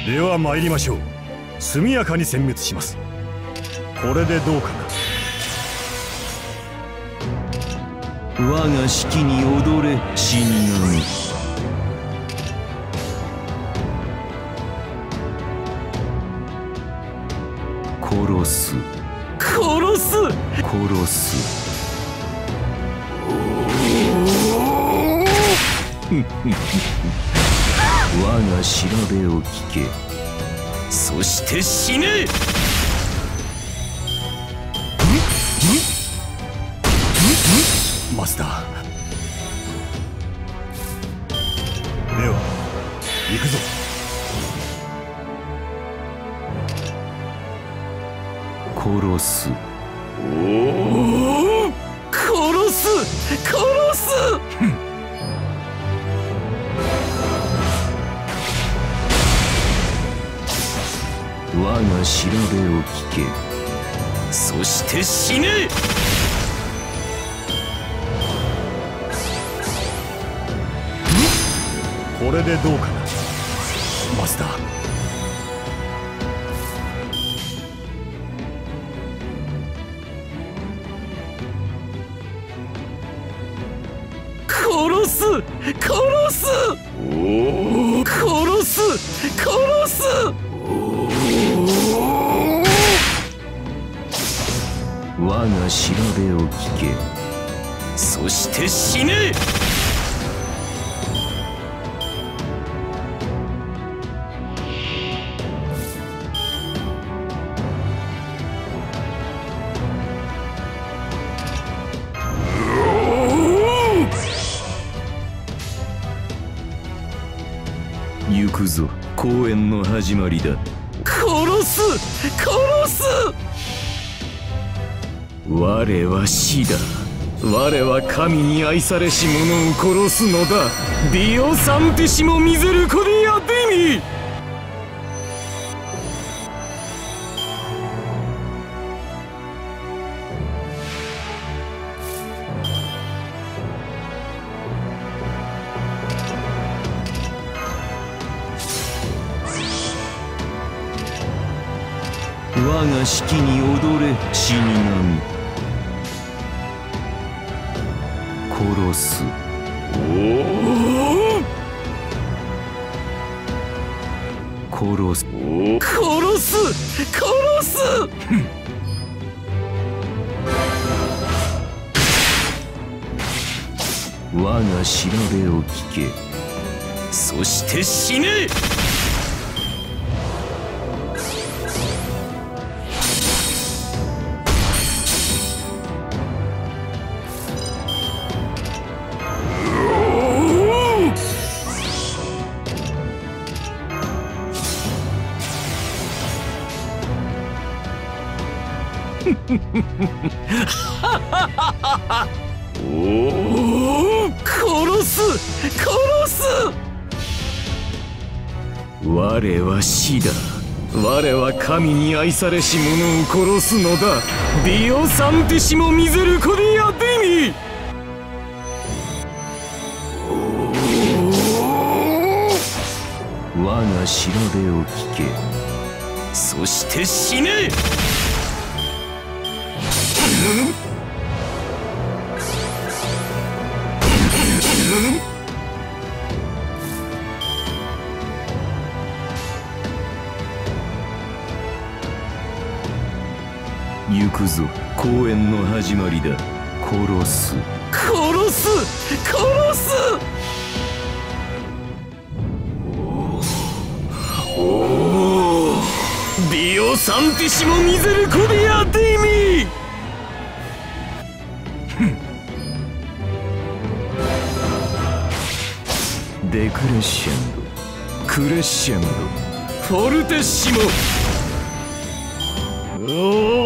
では参りましょう。速やかに殲滅します。これでどうかな。 我が指揮に踊れ死神。殺す殺す殺す。我が調べを聞け。 そして死ね。 マスター。では行くぞ。 殺す。 殺す殺す。 我が調べを聞け。 そして死ね。 これでどうかな、マスター。 殺す殺す殺す殺す。 我が調べを聞け。 そして死ね。 行くぞ。公演の始まりだ。 殺す殺す。 我は死だ。我は神に愛されし者を殺すのだ。ディオサンティシモミゼルコディアデミ。我が指揮に踊れ死神。殺す。殺す殺す殺す。 我が調べを聞け。 そして死ね。殺す殺す。 我は死だ。我は神に愛されし者を殺すのだ。ディオサンティシモミゼルコディアデミ。我が調べを聞け。 そして死ね。 行くぞ。公演の始まりだ。殺す殺す殺す。ディオサンティシモミゼルコディアデミ。 デクレッシェンドクレッシェンドフォルテッシモ。